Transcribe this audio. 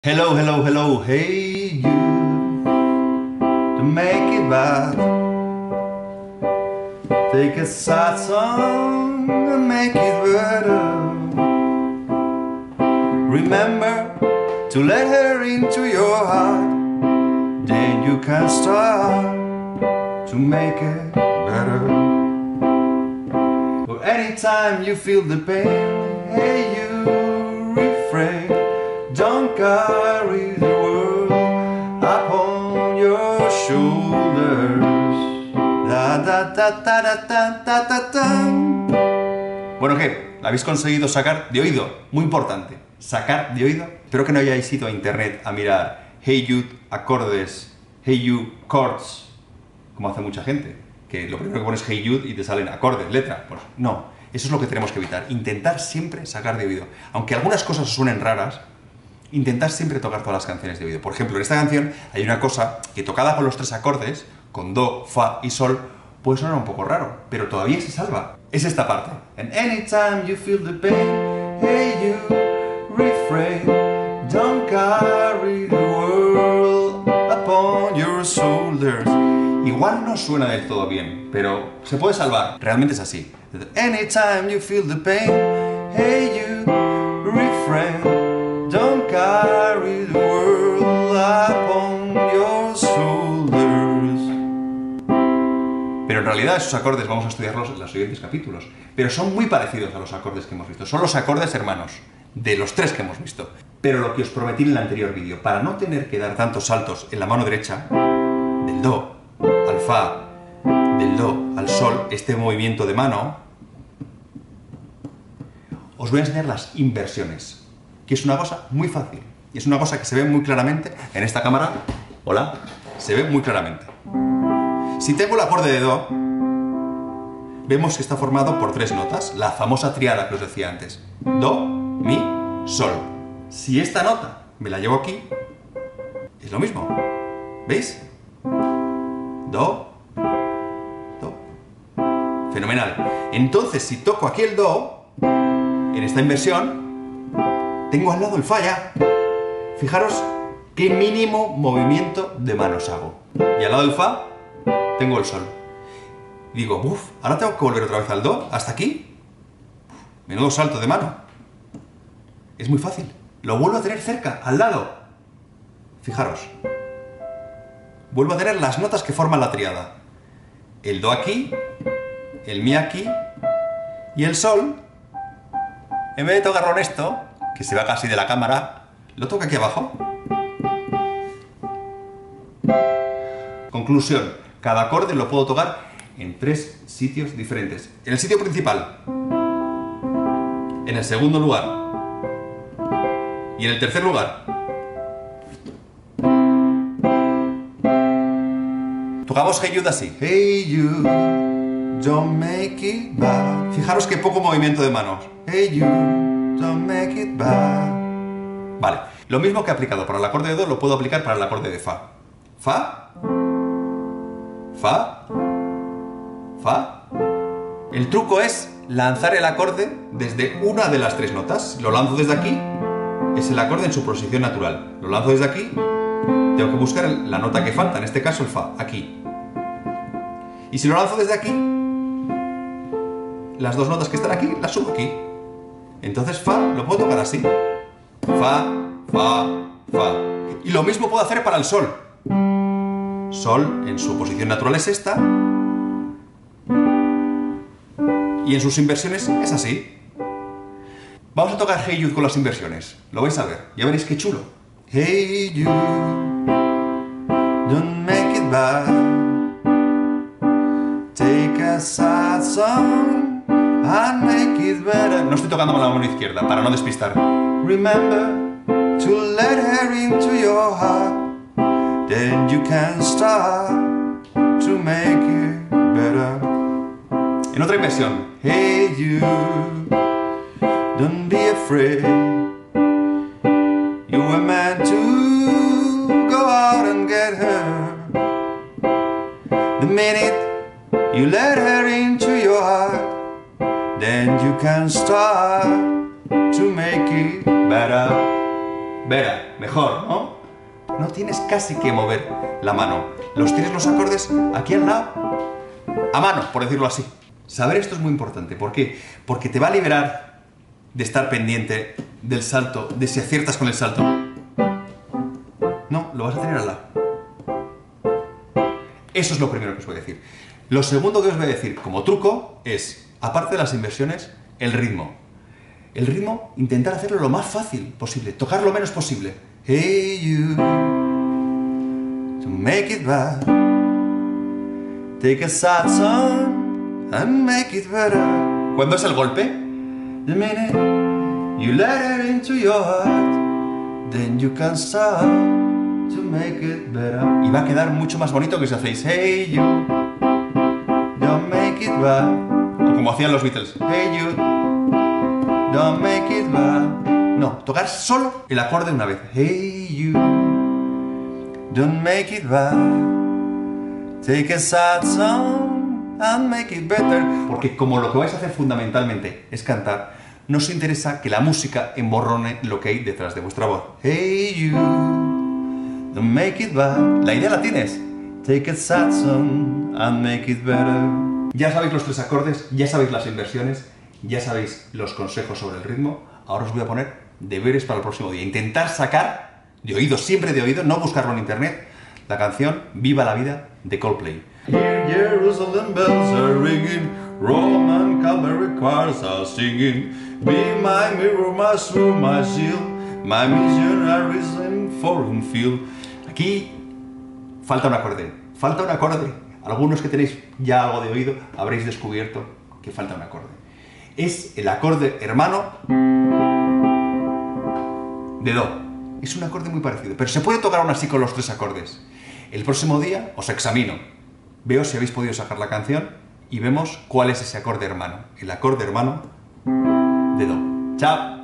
Hello, hello, hello, hey you, to make it bad. Take a sad song and make it better. Remember to let her into your heart. Then you can start to make it better. Or anytime you feel the pain, hey you, refrain. Don't carry the world upon your shoulders. Da, da, da, da, da, da, da, da, da. Bueno, ¿qué? ¿La habéis conseguido sacar de oído? Muy importante, sacar de oído. Espero que no hayáis ido a internet a mirar Hey You acordes, Hey You chords, como hace mucha gente, que lo primero que pones Hey You y te salen acordes, letras. Pues no, eso es lo que tenemos que evitar. Intentar siempre sacar de oído. Aunque algunas cosas os suenen raras, intentar siempre tocar todas las canciones de oído. Por ejemplo, en esta canción hay una cosa que tocada con los tres acordes, con do, fa y sol, puede sonar un poco raro, pero todavía se salva. Es esta parte. And anytime you feel the pain, hey you, refrain, don't carry the world upon your shoulders. Igual no suena del todo bien, pero se puede salvar. Realmente es así. Anytime you feel the pain, hey you, refrain, don't carry the world upon your shoulders. Pero en realidad esos acordes vamos a estudiarlos en los siguientes capítulos. Pero son muy parecidos a los acordes que hemos visto. Son los acordes hermanos, de los tres que hemos visto. Pero lo que os prometí en el anterior vídeo, para no tener que dar tantos saltos en la mano derecha, del do al fa, del do al sol, este movimiento de mano, os voy a enseñar las inversiones, que es una cosa muy fácil, y es una cosa que se ve muy claramente en esta cámara. Hola, se ve muy claramente. Si tengo el acorde de do, vemos que está formado por tres notas, la famosa tríada que os decía antes: do, mi, sol. Si esta nota me la llevo aquí, es lo mismo, ¿veis? Do, do. Fenomenal. Entonces, si toco aquí el do, en esta inversión, tengo al lado el fa ya. Fijaros qué mínimo movimiento de manos hago. Y al lado del fa, tengo el sol. Digo, uff, ahora tengo que volver otra vez al do, hasta aquí. Menudo salto de mano. Es muy fácil. Lo vuelvo a tener cerca, al lado. Fijaros. Vuelvo a tener las notas que forman la tríada. El do aquí, el mi aquí y el sol. En vez de tocarlo en esto, que se va casi de la cámara, lo toco aquí abajo. Conclusión, cada acorde lo puedo tocar en tres sitios diferentes. En el sitio principal, en el segundo lugar y en el tercer lugar. Tocamos Hey You así. Hey you, don't make it bad. Fijaros qué poco movimiento de manos. Hey you, don't make it bad. Vale, lo mismo que he aplicado para el acorde de do, lo puedo aplicar para el acorde de fa. Fa, fa, fa. El truco es lanzar el acorde desde una de las tres notas. Lo lanzo desde aquí, es el acorde en su posición natural. Lo lanzo desde aquí, tengo que buscar la nota que falta, en este caso el fa, aquí. Y si lo lanzo desde aquí, las dos notas que están aquí, las subo aquí. Entonces fa lo puedo tocar así. Fa, fa, fa. Y lo mismo puedo hacer para el sol. Sol en su posición natural es esta. Y en sus inversiones es así. Vamos a tocar Hey You con las inversiones. Lo vais a ver. Ya veréis qué chulo. Hey you, don't make it bad. Take a sad song and make it better. No estoy tocando con la mano izquierda para no despistar. Remember to let her into your heart. Then you can start to make it better. En otra inversión. Hey you, don't be afraid. You were meant to go out and get her. The minute you let her into your heart, then you can start to make it better. better, mejor, ¿no? No tienes casi que mover la mano. Los tienes los acordes aquí al lado, a mano, por decirlo así. Saber esto es muy importante. ¿Por qué? Porque te va a liberar de estar pendiente del salto, de si aciertas con el salto. No, lo vas a tener al lado. Eso es lo primero que os voy a decir. Lo segundo que os voy a decir como truco es, aparte de las inversiones, el ritmo. El ritmo, intentar hacerlo lo más fácil posible, tocar lo menos posible. Hey you, to make it right, take a sad song and make it better. ¿Cuándo es el golpe? The minute you let it into your heart, then you can start to make it better. Y va a quedar mucho más bonito que si hacéis Hey you, don't make it right. O como hacían los Beatles. Hey you, don't make it right. No, tocar solo el acorde una vez. Hey you, don't make it right, take a sad song and make it better. Porque como lo que vais a hacer fundamentalmente es cantar, no os interesa que la música emborrone lo que hay detrás de vuestra voz. Hey you, don't make it right. La idea la tienes. Take a sad song and make it better. Ya sabéis los 3 acordes, ya sabéis las inversiones, ya sabéis los consejos sobre el ritmo. Ahora os voy a poner deberes para el próximo día. Intentar sacar de oído, siempre de oído, no buscarlo en internet, la canción Viva la Vida de Coldplay. Here Jerusalem bells are ringing, Roman cavalry choirs are singing, be my mirror, my sword, my shield, my missionaries in foreign field. Aquí falta un acorde, falta un acorde. Algunos que tenéis ya algo de oído habréis descubierto que falta un acorde. Es el acorde hermano de Do. Es un acorde muy parecido, pero se puede tocar aún así con los 3 acordes. El próximo día os examino, veo si habéis podido sacar la canción y vemos cuál es ese acorde hermano, el acorde hermano de Do. ¡Chao!